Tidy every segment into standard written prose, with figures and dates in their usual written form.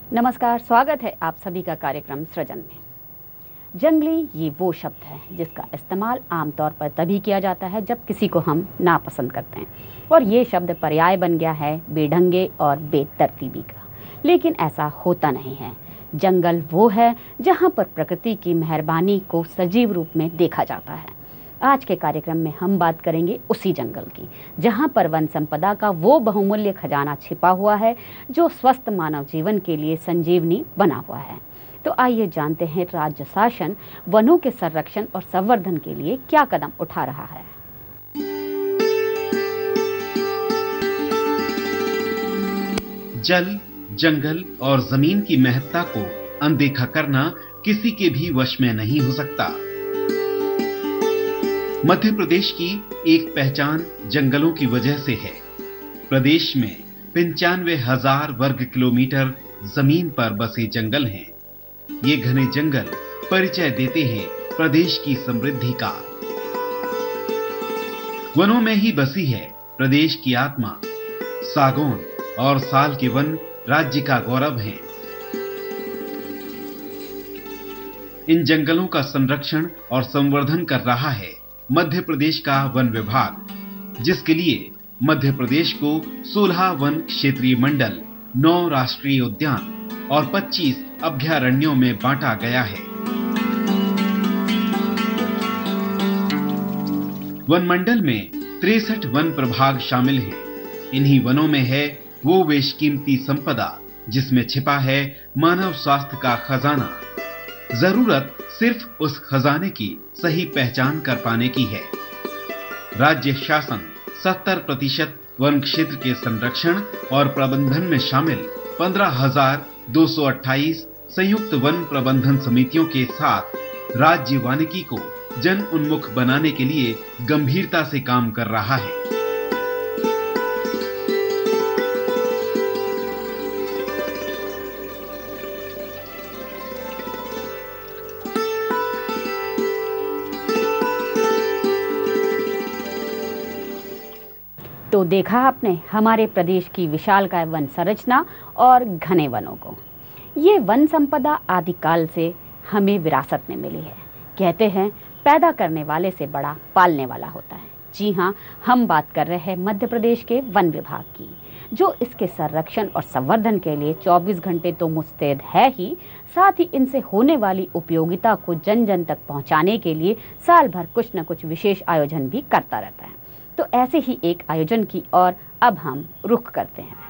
नमस्कार, स्वागत है आप सभी का कार्यक्रम सृजन में। जंगली ये वो शब्द है जिसका इस्तेमाल आमतौर पर तभी किया जाता है जब किसी को हम नापसंद करते हैं, और ये शब्द पर्याय बन गया है बेढंगे और बेतरतीबी का। लेकिन ऐसा होता नहीं है। जंगल वो है जहाँ पर प्रकृति की मेहरबानी को सजीव रूप में देखा जाता है। आज के कार्यक्रम में हम बात करेंगे उसी जंगल की, जहां पर वन संपदा का वो बहुमूल्य खजाना छिपा हुआ है जो स्वस्थ मानव जीवन के लिए संजीवनी बना हुआ है। तो आइए जानते हैं राज्य शासन वनों के संरक्षण और संवर्धन के लिए क्या कदम उठा रहा है। जल, जंगल और जमीन की महत्ता को अनदेखा करना किसी के भी वश में नहीं हो सकता। मध्य प्रदेश की एक पहचान जंगलों की वजह से है। प्रदेश में 95,000 वर्ग किलोमीटर जमीन पर बसे जंगल हैं। ये घने जंगल परिचय देते हैं प्रदेश की समृद्धि का। वनों में ही बसी है प्रदेश की आत्मा। सागौन और साल के वन राज्य का गौरव हैं। इन जंगलों का संरक्षण और संवर्धन कर रहा है मध्य प्रदेश का वन विभाग, जिसके लिए मध्य प्रदेश को 16 वन क्षेत्रीय मंडल, 9 राष्ट्रीय उद्यान और 25 अभयारण्यों में बांटा गया है। वन मंडल में 63 वन प्रभाग शामिल हैं। इन्हीं वनों में है वो बेशकीमती संपदा जिसमें छिपा है मानव स्वास्थ्य का खजाना। जरूरत सिर्फ उस खजाने की सही पहचान कर पाने की है। राज्य शासन 70% वन क्षेत्र के संरक्षण और प्रबंधन में शामिल 15,228 संयुक्त वन प्रबंधन समितियों के साथ राज्य वानिकी को जन उन्मुख बनाने के लिए गंभीरता से काम कर रहा है। तो देखा आपने हमारे प्रदेश की विशालकाय वन संरचना और घने वनों को। ये वन संपदा आदिकाल से हमें विरासत में मिली है। कहते हैं पैदा करने वाले से बड़ा पालने वाला होता है। जी हाँ, हम बात कर रहे हैं मध्य प्रदेश के वन विभाग की, जो इसके संरक्षण और संवर्धन के लिए 24 घंटे तो मुस्तैद है ही, साथ ही इनसे होने वाली उपयोगिता को जन जन तक पहुँचाने के लिए साल भर कुछ न कुछ विशेष आयोजन भी करता रहता है। तो ऐसे ही एक आयोजन की ओर अब हम रुख करते हैं।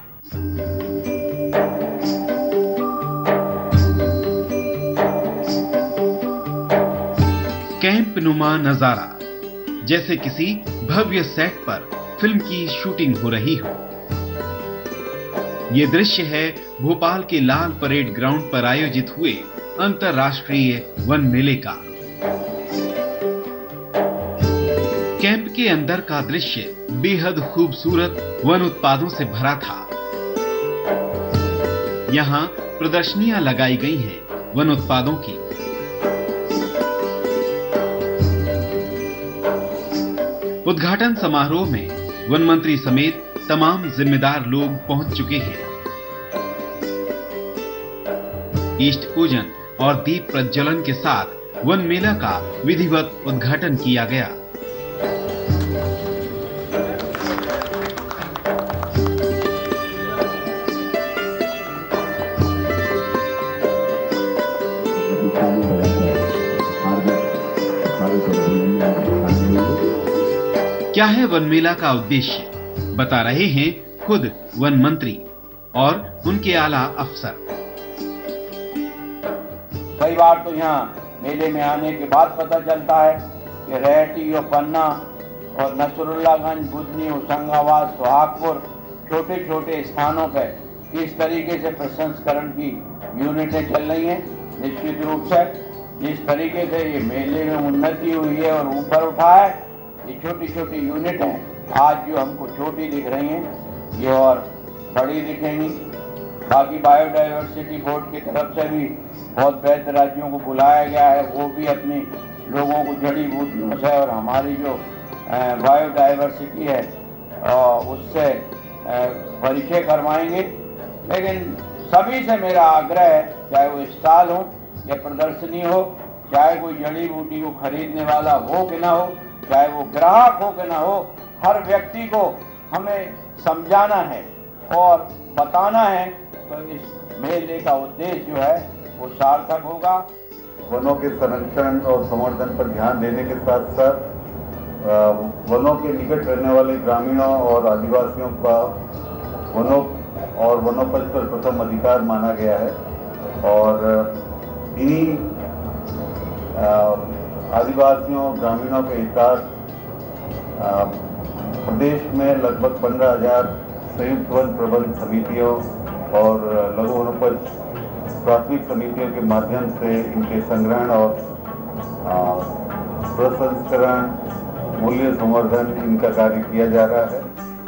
कैंप नुमा नजारा, जैसे किसी भव्य सेट पर फिल्म की शूटिंग हो रही हो। ये दृश्य है भोपाल के लाल परेड ग्राउंड पर आयोजित हुए अंतर्राष्ट्रीय वन मेले का। कैंप के अंदर का दृश्य बेहद खूबसूरत वन उत्पादों से भरा था। यहाँ प्रदर्शनियां लगाई गई हैं वन उत्पादों की। उद्घाटन समारोह में वन मंत्री समेत तमाम जिम्मेदार लोग पहुंच चुके हैं। इष्ट पूजन और दीप प्रज्वलन के साथ वन मेला का विधिवत उद्घाटन किया गया। क्या है वन मेला का उद्देश्य, बता रहे हैं खुद वन मंत्री और उनके आला अफसर। कई बार तो यहाँ मेले में आने के बाद पता चलता है कि रेहटी और पन्ना और नसरुल्लागंज, बुधनी, होशंगाबाद, सोहागपुर छोटे छोटे स्थानों पर किस तरीके से प्रसंस्करण की यूनिटें चल रही हैं। निश्चित रूप से जिस तरीके से ये मेले में उन्नति हुई है और ऊपर उठा है, ये छोटी छोटी यूनिट हैं। आज जो हमको छोटी दिख रही हैं, ये और बड़ी दिखेंगी। बाकी बायोडाइवर्सिटी बोर्ड की तरफ से भी बहुत बेहतर राज्यों को बुलाया गया है, वो भी अपनी लोगों को जड़ी बूटियों से और हमारी जो बायोडाइवर्सिटी है उससे परिचय करवाएंगे। लेकिन सभी से मेरा आग्रह है, चाहे वो स्टॉल हो या प्रदर्शनी हो, चाहे कोई जड़ी बूटी को खरीदने वाला हो कि ना हो, चाहे वो ग्राहक हो कि ना हो, हर व्यक्ति को हमें समझाना है और बताना है, तो इस मेले का उद्देश्य जो है वो सार्थक होगा। वनों के संरक्षण और संवर्धन पर ध्यान देने के साथ साथ वनों के निकट रहने वाले ग्रामीणों और आदिवासियों का वनों और वनोपज पर प्रथम अधिकार माना गया है और इन्हीं आदिवासियों ग्रामीणों के हितार्थ प्रदेश में लगभग 15,000 संयुक्त वन प्रबंध समितियों और लघु वनोपज प्राथमिक समितियों के माध्यम से इनके संग्रहण और प्रसंस्करण, मूल्य संवर्धन इनका कार्य किया जा रहा है।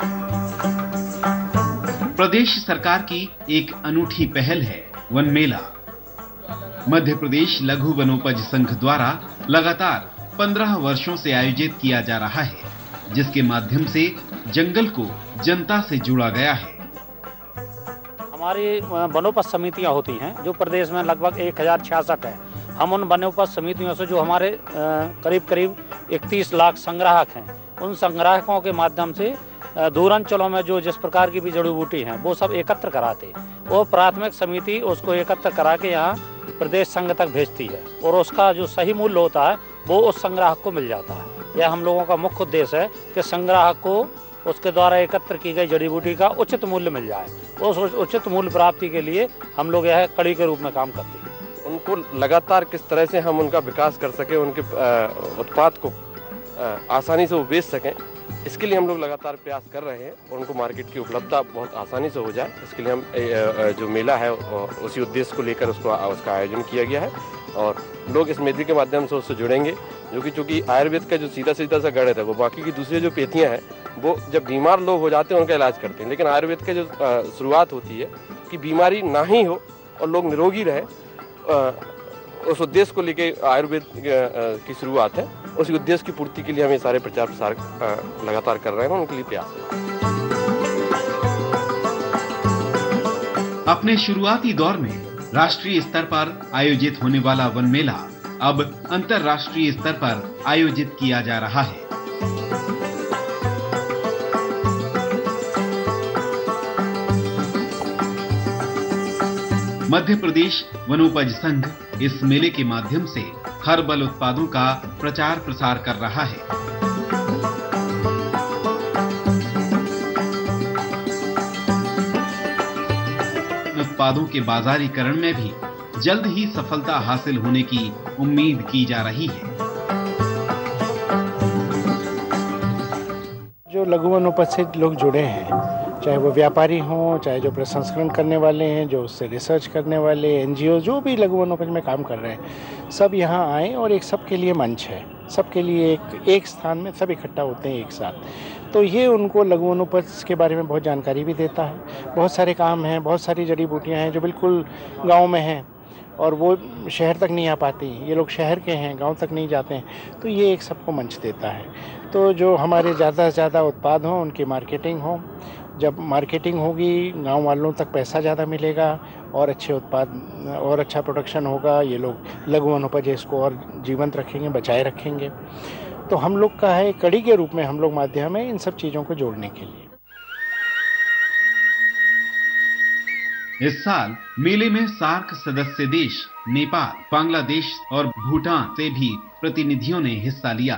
प्रदेश सरकार की एक अनूठी पहल है वन मेला। मध्य प्रदेश लघु वनोपज संघ द्वारा लगातार 15 वर्षों से आयोजित किया जा रहा है, जिसके माध्यम से जंगल को जनता से जोड़ा गया है। हमारी वनोपज समितियां होती हैं जो प्रदेश में लगभग 1066 है। हम उन वनोपज समितियों से जो हमारे करीब 31 लाख संग्राहक हैं, उन संग्राहकों के माध्यम से दूर अंचलों में जो जिस प्रकार की भी जड़ी बूटी हैं वो सब एकत्र कराते, वो प्राथमिक समिति उसको एकत्र करा के यहाँ प्रदेश संघ तक भेजती है और उसका जो सही मूल्य होता है वो उस संग्राहक को मिल जाता है। यह हम लोगों का मुख्य उद्देश्य है कि संग्राहक को उसके द्वारा एकत्र की गई जड़ी बूटी का उचित मूल्य मिल जाए। उस उचित मूल्य प्राप्ति के लिए हम लोग यह कड़ी के रूप में काम करते हैं। उनको लगातार किस तरह से हम उनका विकास कर सकें, उनके उत्पाद को आसानी से वो बेच सकें, इसके लिए हम लोग लगातार प्रयास कर रहे हैं और उनको मार्केट की उपलब्धता बहुत आसानी से हो जाए, इसके लिए हम जो मेला है उसी उद्देश्य को लेकर उसका आयोजन किया गया है और लोग इस मेले के माध्यम से उससे जुड़ेंगे। जो कि चूँकि आयुर्वेद का जो सीधा सा गणित है वो बाकी की दूसरी जो पेथियाँ हैं वो जब बीमार लोग हो जाते हैं उनका इलाज करते हैं, लेकिन आयुर्वेद का जो शुरुआत होती है कि बीमारी ना ही हो और लोग निरोगी रहे, उस उद्देश्य को लेके आयुर्वेद की शुरुआत है। उसी उद्देश्य की पूर्ति के लिए हम ये सारे प्रचार प्रसार लगातार कर रहे हैं, उनके लिए प्रयास। अपने शुरुआती दौर में राष्ट्रीय स्तर पर आयोजित होने वाला वन मेला अब अंतर्राष्ट्रीय स्तर पर आयोजित किया जा रहा है। मध्य प्रदेश वनोपज संघ इस मेले के माध्यम से हर्बल उत्पादों का प्रचार प्रसार कर रहा है। उत्पादों के बाजारीकरण में भी जल्द ही सफलता हासिल होने की उम्मीद की जा रही है। जो लघु वनोपज से लोग जुड़े हैं, चाहे वो व्यापारी हों, चाहे जो प्रसंस्करण करने वाले हैं, जो उससे रिसर्च करने वाले एनजीओ जो भी लघु वनोपज में काम कर रहे हैं, सब यहाँ आए और एक सबके लिए मंच है, सबके लिए एक स्थान में सब इकट्ठा होते हैं एक साथ। तो ये उनको लघु वनोपज के बारे में बहुत जानकारी भी देता है। बहुत सारे काम हैं, बहुत सारी जड़ी बूटियाँ हैं जो बिल्कुल गाँव में हैं और वो शहर तक नहीं आ पाती। ये लोग शहर के हैं, गांव तक नहीं जाते हैं, तो ये एक सबको मंच देता है। तो जो हमारे ज़्यादा से ज़्यादा उत्पाद हों उनकी मार्केटिंग हो, जब मार्केटिंग होगी गांव वालों तक पैसा ज़्यादा मिलेगा और अच्छे उत्पाद और अच्छा प्रोडक्शन होगा। ये लोग लघु वनोपज इसको और जीवंत रखेंगे, बचाए रखेंगे। तो हम लोग का है कड़ी के रूप में हम लोग माध्यम है इन सब चीज़ों को जोड़ने के लिए। इस साल मेले में सार्क सदस्य देश नेपाल, बांग्लादेश और भूटान से भी प्रतिनिधियों ने हिस्सा लिया।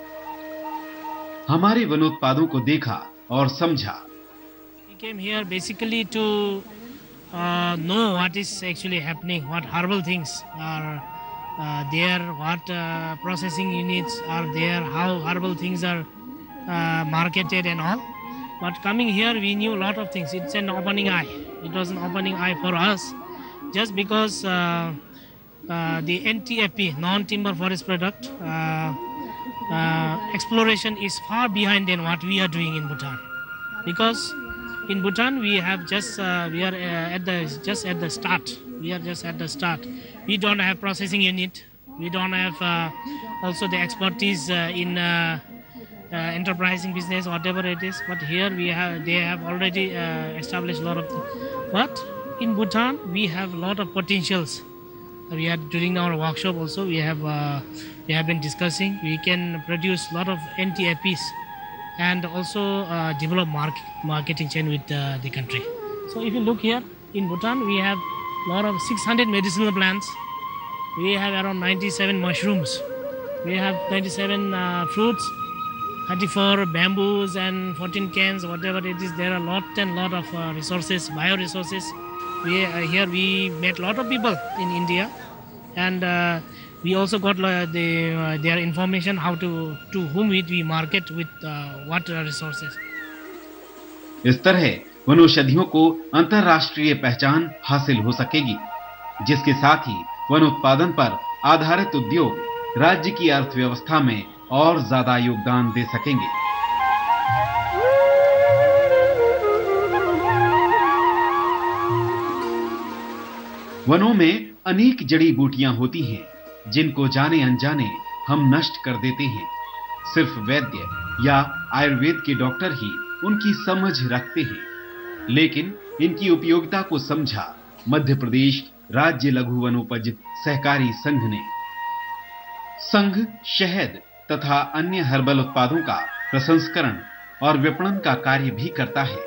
हमारे वनोत्पादों को देखा और समझा। We came here basically to know what is actually happening, what herbal things are there, what processing units are there, how herbal things are marketed and all. But coming here, we knew a lot of things. It's an opening eye. It was an opening eye for us, just because the NTFP, non-timber forest product, exploration is far behind than what we are doing in Bhutan. Because in Bhutan we have just we are at the start. We are just at the start. We don't have processing unit. We don't have also the expertise in enterprising business, whatever it is. But here they have already established a lot of things. But in Bhutan, we have a lot of potentials. We are during our workshop also. We have been discussing. We can produce a lot of NTIPs and also develop marketing chain with the country. So if you look here in Bhutan, we have a lot of 600 medicinal plants. We have around 97 mushrooms. We have 97 fruits, 34 bamboos and 14 cans, whatever it is. There are lot of resources, bioresources. Here we met a lot of people in India, and we also got their information how to whom we market with what resources. इस तरह वनौषधियों को अंतर्राष्ट्रीय पहचान हासिल हो सकेगी, जिसके साथ ही वन उत्पादन पर आधारित उद्योग राज्य की अर्थव्यवस्था में और ज्यादा योगदान दे सकेंगे। वनों में अनेक जड़ी बूटियां होती हैं, जिनको जाने अनजाने हम नष्ट कर देते हैं। सिर्फ वैद्य या आयुर्वेद के डॉक्टर ही उनकी समझ रखते हैं, लेकिन इनकी उपयोगिता को समझा मध्य प्रदेश राज्य लघु वनोपज सहकारी संघ ने। संघ शहद तथा अन्य हर्बल उत्पादों का प्रसंस्करण और विपणन का कार्य भी करता है।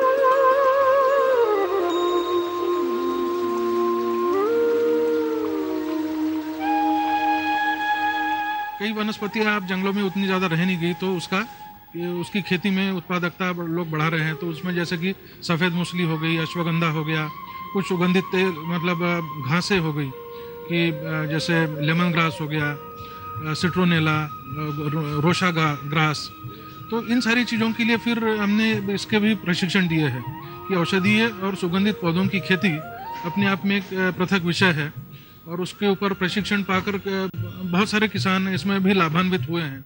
कई वनस्पतियां अब जंगलों में उतनी ज्यादा रह नहीं गई, तो उसकी खेती में उत्पादकता लोग बढ़ा रहे हैं। तो उसमें जैसे कि सफेद मूसली हो गई, अश्वगंधा हो गया, कुछ सुगंधित तेल मतलब घासें हो गई कि जैसे लेमन ग्रास हो गया, सिट्रोनेला, रोशा ग्रास। तो इन सारी चीज़ों के लिए फिर हमने इसके भी प्रशिक्षण दिए हैं कि औषधीय और सुगंधित पौधों की खेती अपने आप में एक पृथक विषय है, और उसके ऊपर प्रशिक्षण पाकर बहुत सारे किसान इसमें भी लाभान्वित हुए हैं।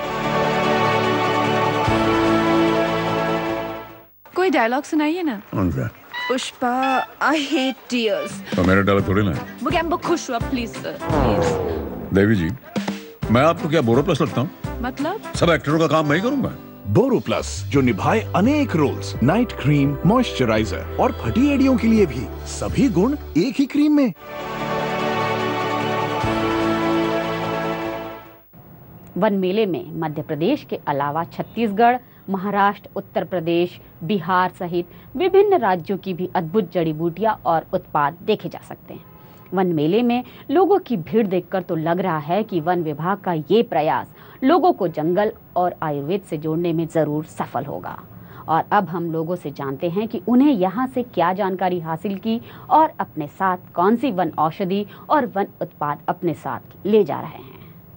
कोई डायलॉग सुनाइए ना। कौन सा? Pushpa, I hate tears. तो मेरा डायलॉग थोड़ी ना है। वो कैम्बो खुश हुआ, please sir, please. Devi ji, मैं आपको क्या बोरो प्लस लगता हूँ? मतलब? सब एक्टरों का काम मैं ही करूँगा। बोरो प्लस, जो निभाए अनेक रोल्स, नाइट क्रीम, मॉइस्चराइजर और फटी एड़ियों के लिए भी सभी गुण एक ही क्रीम में। वन मेले में मध्य प्रदेश के अलावा छत्तीसगढ़, महाराष्ट्र, उत्तर प्रदेश, बिहार सहित विभिन्न राज्यों की भी अद्भुत जड़ी बूटियां और उत्पाद देखे जा सकते हैं। वन मेले में लोगों की भीड़ देखकर तो लग रहा है कि वन विभाग का ये प्रयास लोगों को जंगल और आयुर्वेद से जोड़ने में जरूर सफल होगा। और अब हम लोगों से जानते हैं कि उन्हें यहाँ से क्या जानकारी हासिल की और अपने साथ कौन सी वन औषधि और वन उत्पाद अपने साथ ले जा रहे हैं।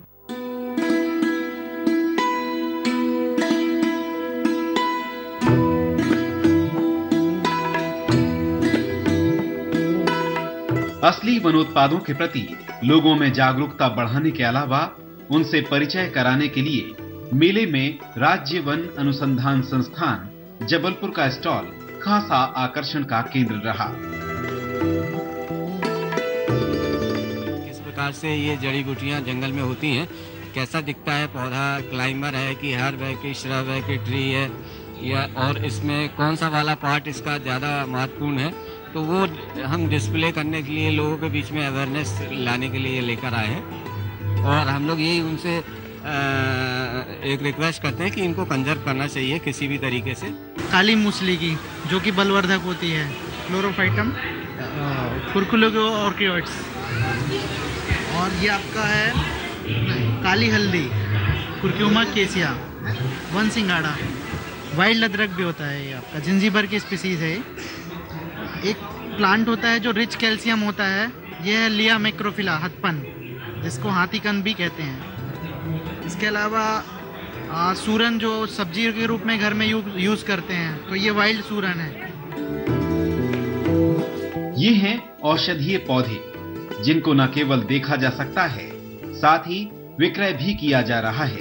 असली वनोत्पादों के प्रति लोगों में जागरूकता बढ़ाने के अलावा उनसे परिचय कराने के लिए मेले में राज्य वन अनुसंधान संस्थान जबलपुर का स्टॉल खासा आकर्षण का केंद्र रहा। किस प्रकार से ये जड़ी बूटियां जंगल में होती हैं, कैसा दिखता है पौधा, क्लाइंबर है कि हर्ब है कि श्रब है कि ट्री है, या और इसमें कौन सा वाला पार्ट इसका ज़्यादा महत्वपूर्ण है, तो वो हम डिस्प्ले करने के लिए लोगों के बीच में अवेयरनेस लाने के लिए लेकर आए हैं। और हम लोग यही उनसे एक रिक्वेस्ट करते हैं कि इनको कंजर्व करना चाहिए किसी भी तरीके से। काली मूसली की, जो कि बलवर्धक होती है, क्लोरोफाइटम कुर्कुलेगो ऑर्किड्स, और ये आपका है काली हल्दी, कुर्क्यूमा केसिया, वन सिंगाड़ा, वाइल्ड अदरक भी होता है, ये आपका जिंजीबर की स्पीसीज है। एक प्लांट होता है जो रिच कैल्शियम होता है, यह है लिया मैक्रोफिला हथपन, जिसको हाथीकंद भी कहते हैं। इसके अलावा सूरन जो सब्जी के रूप में घर में यूज करते हैं, तो ये वाइल्ड सूरन है। ये हैं औषधीय पौधे, जिनको न केवल देखा जा सकता है, साथ ही विक्रय भी किया जा रहा है।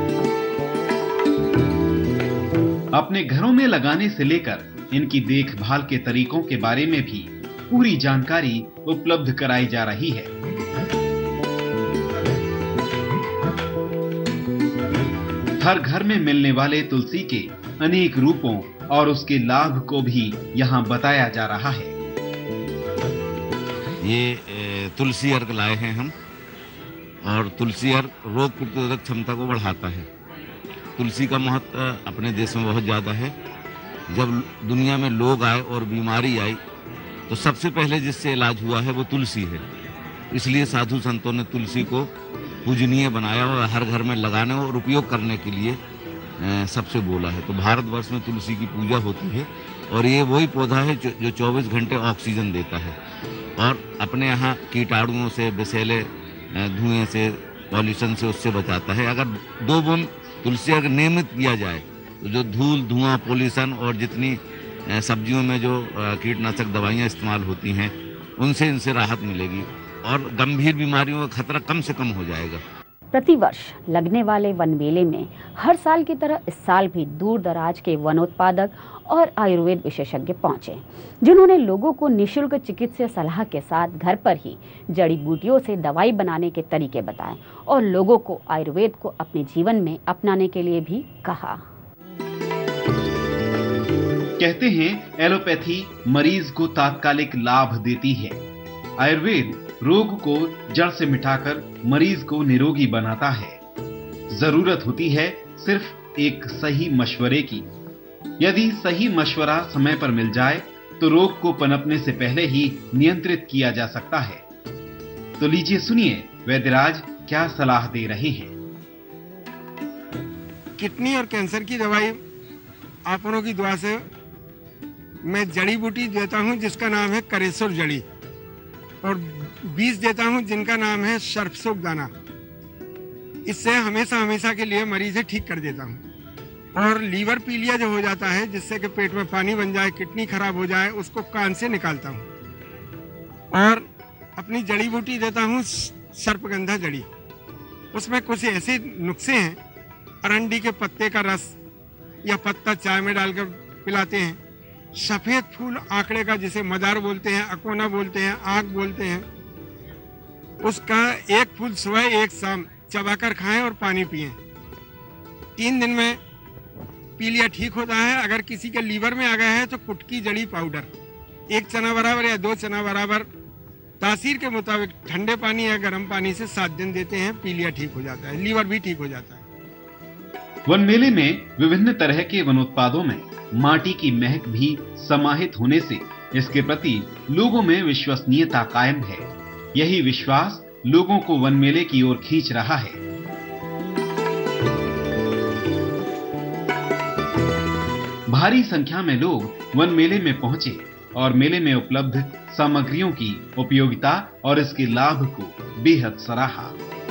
अपने घरों में लगाने से लेकर इनकी देखभाल के तरीकों के बारे में भी पूरी जानकारी उपलब्ध कराई जा रही है। हर घर में मिलने वाले तुलसी के अनेक रूपों और उसके लाभ को भी यहाँ बताया जा रहा है। ये तुलसी अर्क लाए हैं हम, और तुलसी अर्क रोग प्रतिरोधक क्षमता को बढ़ाता है। तुलसी का महत्व अपने देश में बहुत ज़्यादा है। जब दुनिया में लोग आए और बीमारी आई तो सबसे पहले जिससे इलाज हुआ है वो तुलसी है। इसलिए साधु संतों ने तुलसी को पूजनीय बनाया और हर घर में लगाने और उपयोग करने के लिए सबसे बोला है। तो भारतवर्ष में तुलसी की पूजा होती है और ये वही पौधा है जो 24 घंटे ऑक्सीजन देता है और अपने यहाँ कीटाणुओं से, विषैले धुएं से, पॉल्यूशन से उससे बचाता है। अगर 2 बूंद तुलसी अगर नियमित किया जाए तो जो धूल, धुआं, पॉल्यूशन और जितनी सब्जियों में जो कीटनाशक दवाइयाँ इस्तेमाल होती हैं उनसे इनसे राहत मिलेगी और गंभीर बीमारियों का खतरा कम से कम हो जाएगा। प्रतिवर्ष लगने वाले वन मेले में हर साल की तरह इस साल भी दूर दराज के वनोत्पादक और आयुर्वेद विशेषज्ञ पहुंचे, जिन्होंने लोगों को निःशुल्क चिकित्सीय सलाह के साथ घर पर ही जड़ी बूटियों से दवाई बनाने के तरीके बताए और लोगों को आयुर्वेद को अपने जीवन में अपनाने के लिए भी कहा। कहते हैं एलोपैथी मरीज को तात्कालिक लाभ देती है, आयुर्वेद रोग को जड़ से मिटाकर मरीज को निरोगी बनाता है। जरूरत होती है सिर्फ एक सही मशवरे की। यदि सही मशवरा समय पर मिल जाए तो रोग को पनपने से पहले ही नियंत्रित किया जा सकता है। तो लीजिए सुनिए वैद्यराज क्या सलाह दे रहे हैं। किडनी और कैंसर की दवाई आप लोगों की दुआ से मैं जड़ी बूटी देता हूं जिसका नाम है करेसुर जड़ी, और बीज देता हूं जिनका नाम है सर्पसुक दाना। इससे हमेशा हमेशा के लिए मरीज ठीक कर देता हूं। और लीवर पीलिया जो हो जाता है जिससे कि पेट में पानी बन जाए, किडनी खराब हो जाए, उसको कान से निकालता हूं। और अपनी जड़ी बूटी देता हूं सर्पगंधा जड़ी। उसमें कुछ ऐसे नुस्खे हैं, अरंडी के पत्ते का रस या पत्ता चाय में डालकर पिलाते हैं। सफेद फूल आंकड़े का जिसे मदार बोलते हैं, अकोना बोलते हैं, आग बोलते हैं, उसका 1 फूल सुबह 1 शाम चबाकर खाएं और पानी पिएं। 3 दिन में पीलिया ठीक होता है। अगर किसी के लीवर में आ गया है तो कुटकी जड़ी पाउडर 1 चना बराबर या 2 चना बराबर तासीर के मुताबिक ठंडे पानी या गर्म पानी से 7 दिन देते हैं, पीलिया ठीक हो जाता है, लीवर भी ठीक हो जाता है। वन मेले में विभिन्न तरह के वनोत्पादों में माटी की महक भी समाहित होने से इसके प्रति लोगों में विश्वसनीयता कायम है। यही विश्वास लोगों को वन मेले की ओर खींच रहा है। भारी संख्या में लोग वन मेले में पहुंचे और मेले में उपलब्ध सामग्रियों की उपयोगिता और इसके लाभ को बेहद सराहा।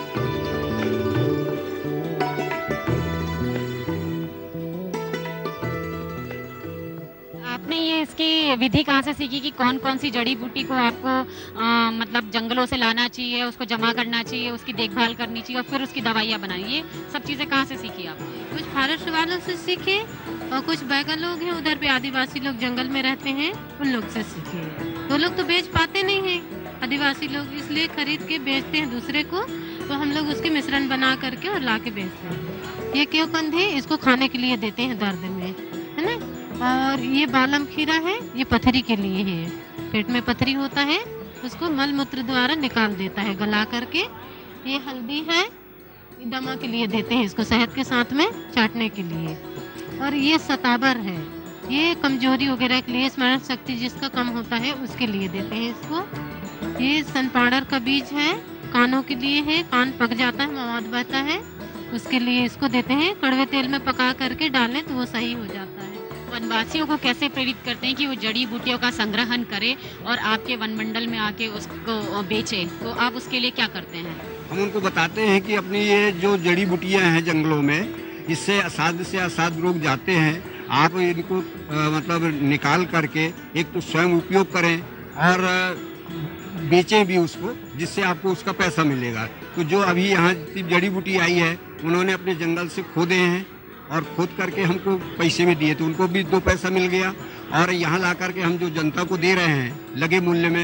आपने ये इसकी विधि कहाँ से सीखी कि कौन कौन सी जड़ी बूटी को आपको मतलब जंगलों से लाना चाहिए, उसको जमा करना चाहिए, उसकी देखभाल करनी चाहिए और फिर उसकी दवाइयाँ बनानी, ये सब चीज़ें कहाँ से सीखी आपने? कुछ फॉरेस्ट वालों से सीखे और कुछ बैगा लोग हैं उधर पे, आदिवासी लोग जंगल में रहते हैं, उन लोग से सीखे। तो लोग तो बेच पाते नहीं हैं आदिवासी लोग, इसलिए खरीद के बेचते हैं दूसरे को, तो हम लोग उसके मिश्रण बना करके और ला के बेचते हैं। ये क्यों कंद है, इसको खाने के लिए देते हैं दर्द में, है ना। और ये बालम खीरा है, ये पथरी के लिए है, पेट में पथरी होता है उसको मल मूत्र द्वारा निकाल देता है गला करके। ये हल्दी है, दमा के लिए देते हैं इसको, शहद के साथ में चाटने के लिए। और ये सताबर है, ये कमजोरी वगैरह के लिए, स्मरण शक्ति जिसका कम होता है उसके लिए देते हैं इसको। ये सन पाउडर का बीज है, कानों के लिए है, कान पक जाता है, मवाद बहता है, उसके लिए इसको देते हैं। कड़वे तेल में पका करके डालें तो वो सही हो जाता है। वनवासियों को कैसे प्रेरित करते हैं कि वो जड़ी बूटियों का संग्रहण करें और आपके वन मंडल में आके उसको बेचे, तो आप उसके लिए क्या करते हैं? हम उनको बताते हैं कि अपनी ये जो जड़ी बूटियां हैं जंगलों में, इससे असाध्य से असाध्य रोग जाते हैं, आप इनको मतलब निकाल करके एक तो स्वयं उपयोग करें और बेचें भी उसको, जिससे आपको उसका पैसा मिलेगा। तो जो अभी यहाँ जड़ी बूटी आई है उन्होंने अपने जंगल से खोदे हैं और खोद करके हमको पैसे में दिए, तो उनको भी 2 पैसा मिल गया। और यहाँ ला करके हम जो जनता को दे रहे हैं लगे मूल्य में,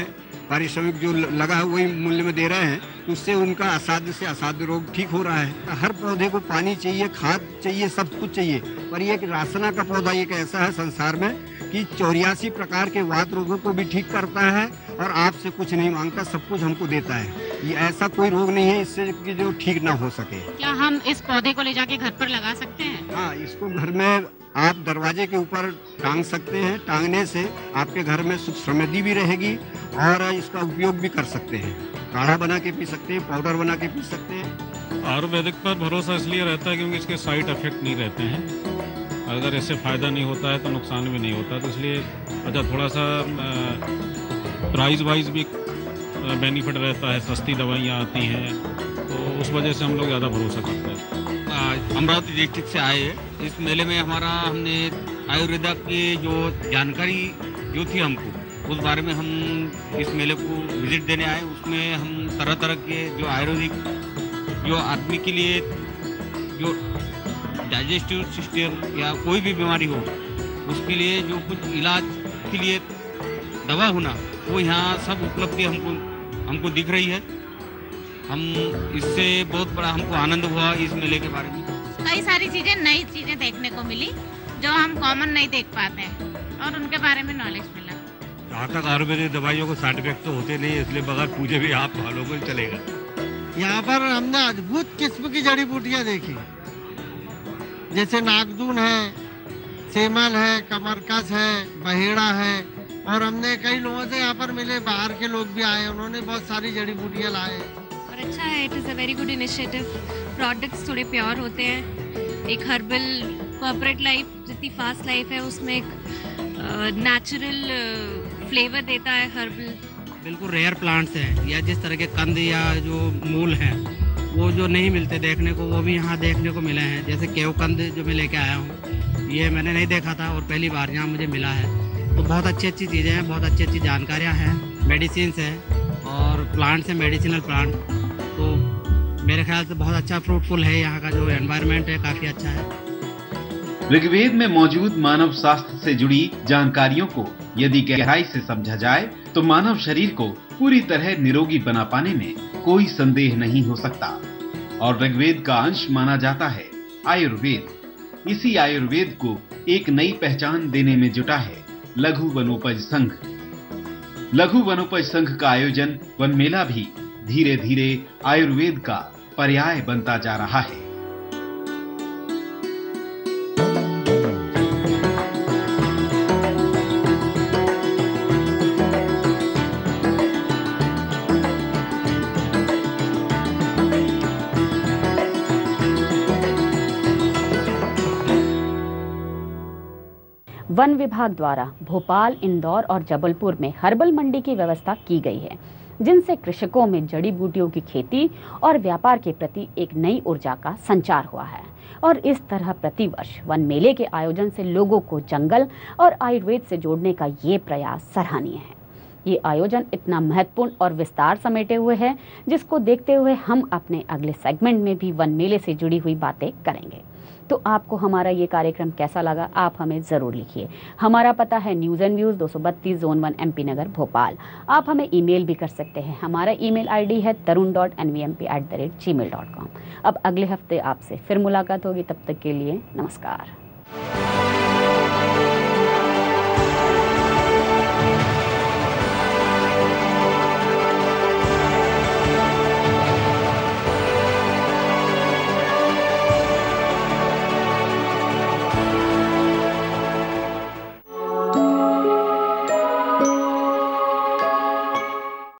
पारिश्रमिक जो लगा है वही मूल्य में दे रहे हैं, तो उससे उनका असाध्य से असाध्य रोग ठीक हो रहा है। हर पौधे को पानी चाहिए, खाद चाहिए, सब कुछ चाहिए, पर ये रासना का पौधा एक ऐसा है संसार में कि 84 प्रकार के वात रोगों को भी ठीक करता है और आपसे कुछ नहीं मांगता, सब कुछ हमको देता है। ये ऐसा कोई रोग नहीं है इससे कि जो ठीक ना हो सके। क्या हम इस पौधे को ले जाके घर पर लगा सकते हैं? हाँ, इसको घर में आप दरवाजे के ऊपर टांग सकते हैं। टांगने से आपके घर में सुख समृद्धि भी रहेगी और इसका उपयोग भी कर सकते हैं। काढ़ा बना के पी सकते हैं, पाउडर बना के पी सकते हैं। आयुर्वेदिक पर भरोसा इसलिए रहता है क्योंकि इसके साइड इफेक्ट नहीं रहते हैं। अगर इससे फ़ायदा नहीं होता है तो नुकसान भी नहीं होता, तो इसलिए अच्छा थोड़ा सा प्राइस वाइज भी बेनिफिट रहता है, सस्ती दवाइयाँ आती हैं, तो उस वजह से हम लोग ज़्यादा भरोसा करते हैं। अमरावती डिस्ट्रिक्ट से आए हैं। इस मेले में हमने आयुर्वेदा की जो जानकारी जो थी हमको, उस बारे में हम इस मेले को विजिट देने आए। उसमें हम तरह तरह के जो आयुर्वेदिक जो आदमी के लिए जो डाइजेस्टिव सिस्टम या कोई भी बीमारी हो उसके लिए जो कुछ इलाज के लिए दवा होना, वो यहाँ सब उपलब्धि हमको दिख रही है। हम इससे बहुत बड़ा हमको आनंद हुआ इस मेले के बारे में। कई सारी चीजें, नई चीजें देखने को मिली जो हम कॉमन नहीं देख पाते हैं और उनके बारे में नॉलेज मिला। जहाँ तक आयुर्वेदिक दवाइयों को साइड इफेक्ट तो होते नहीं, इसलिए बगैर पूछे भी आप वालों को चलेगा। यहाँ पर हमने अद्भुत किस्म की जड़ी बूटियाँ देखी, जैसे नागदून है, सेमल है, कमरकस है, बहेड़ा है, और हमने कई लोगों से यहाँ पर मिले, बाहर के लोग भी आए, उन्होंने बहुत सारी जड़ी बूटियाँ लाए। और अच्छा है, it is a very good initiative. Products थोड़े प्योर होते हैं। एक हर्बल कॉर्पोरेट लाइफ जितनी फास्ट लाइफ है उसमें एक नेचुरल फ्लेवर देता है हर्बल। बिल्कुल रेयर प्लांट्स हैं, या जिस तरह के कंद या जो मूल हैं वो जो नहीं मिलते देखने को, वो भी यहाँ देखने को मिले हैं। जैसे केवकंद जो मैं लेके आया हूँ, ये मैंने नहीं देखा था और पहली बार यहाँ मुझे मिला है। तो बहुत अच्छी अच्छी चीज़ें हैं, बहुत अच्छी अच्छी जानकारियाँ हैं, मेडिसिन हैं और प्लांट्स हैं, मेडिसिनल प्लांट। तो मेरे ख्याल से बहुत अच्छा फ्रूटफुल है, यहाँ का जो एनवायरनमेंट है काफ़ी अच्छा है। ऋग्वेद में मौजूद मानव स्वास्थ्य से जुड़ी जानकारियों को यदि गहराई से समझा जाए तो मानव शरीर को पूरी तरह निरोगी बना पाने में कोई संदेह नहीं हो सकता। और ऋग्वेद का अंश माना जाता है आयुर्वेद। इसी आयुर्वेद को एक नई पहचान देने में जुटा है लघु वनोपज संघ। लघु वनोपज संघ का आयोजन वन मेला भी धीरे धीरे आयुर्वेद का पर्याय बनता जा रहा है। वन विभाग द्वारा भोपाल, इंदौर और जबलपुर में हर्बल मंडी की व्यवस्था की गई है, जिनसे कृषकों में जड़ी बूटियों की खेती और व्यापार के प्रति एक नई ऊर्जा का संचार हुआ है। और इस तरह प्रतिवर्ष वन मेले के आयोजन से लोगों को जंगल और आयुर्वेद से जोड़ने का ये प्रयास सराहनीय है। ये आयोजन इतना महत्वपूर्ण और विस्तार समेटे हुए है, जिसको देखते हुए हम अपने अगले सेगमेंट में भी वन मेले से जुड़ी हुई बातें करेंगे। तो आपको हमारा ये कार्यक्रम कैसा लगा, आप हमें ज़रूर लिखिए। हमारा पता है news and views 232 Zone 1 MP Nagar Bhopal. आप हमें ईमेल भी कर सकते हैं। हमारा ईमेल आईडी है tarun.nvmp@gmail.com। अब अगले हफ्ते आपसे फिर मुलाकात होगी, तब तक के लिए नमस्कार।